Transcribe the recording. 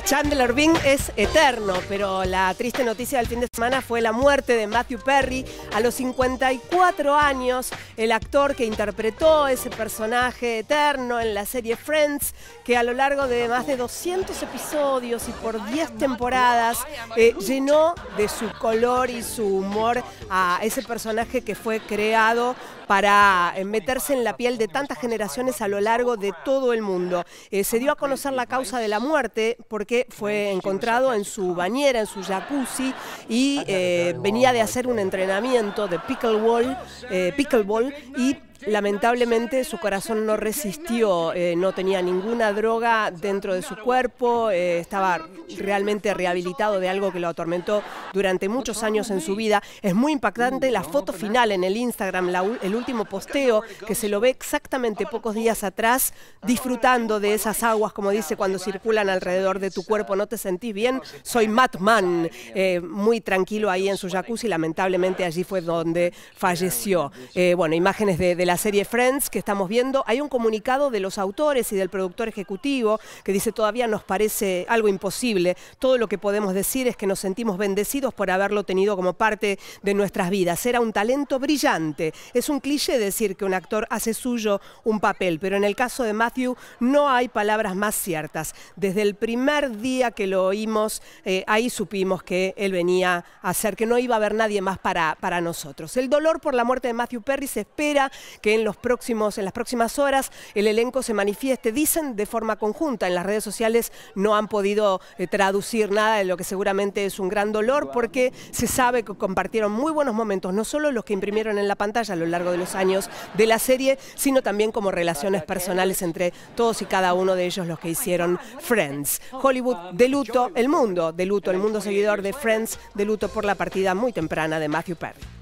Chandler Bing es eterno, pero la triste noticia del fin de semana fue la muerte de Matthew Perry. A los 54 años, el actor que interpretó ese personaje eterno en la serie Friends, que a lo largo de más de 200 episodios y por 10 temporadas llenó de su color y su humor a ese personaje que fue creado para meterse en la piel de tantas generaciones a lo largo de todo el mundo. Se dio a conocer la causa de la muerte porque fue encontrado en su bañera, en su jacuzzi, y venía de hacer un entrenamiento de pickleball y lamentablemente su corazón no resistió, no tenía ninguna droga dentro de su cuerpo, estaba realmente rehabilitado de algo que lo atormentó durante muchos años en su vida. Es muy impactante la foto final en el Instagram, el último posteo, que se lo ve exactamente pocos días atrás, disfrutando de esas aguas, como dice, cuando circulan alrededor de tu cuerpo. ¿No te sentís bien? Soy Matt Mann, muy tranquilo ahí en su jacuzzi. Lamentablemente allí fue donde falleció. Bueno, imágenes de la serie Friends que estamos viendo. Hay un comunicado de los autores y del productor ejecutivo que dice: todavía nos parece algo imposible. Todo lo que podemos decir es que nos sentimos bendecidos por haberlo tenido como parte de nuestras vidas. Era un talento brillante. Es un cliché decir que un actor hace suyo un papel, pero en el caso de Matthew no hay palabras más ciertas. Desde el primer día que lo oímos, ahí supimos que él venía a hacer, que no iba a haber nadie más para nosotros. El dolor por la muerte de Matthew Perry se espera que en las próximas horas el elenco se manifieste, dicen de forma conjunta. En las redes sociales no han podido traducir nada de lo que seguramente es un gran dolor, porque se sabe que compartieron muy buenos momentos, no solo los que imprimieron en la pantalla a lo largo de los años de la serie, sino también como relaciones personales entre todos y cada uno de ellos los que hicieron Friends. Hollywood de luto, el mundo seguidor de Friends de luto por la partida muy temprana de Matthew Perry.